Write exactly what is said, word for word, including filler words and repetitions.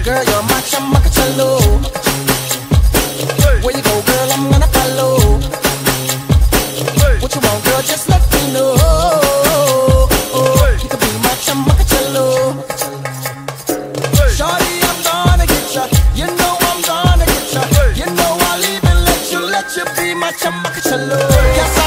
Girl, you're my chamacacello. Where you go, girl, I'm gonna follow. What you want, girl, just let me know. You can be my chamacacello. Shawty, I'm gonna get ya. You know I'm gonna get ya. You know I'll even let you, let you be my chamacacello. Yes,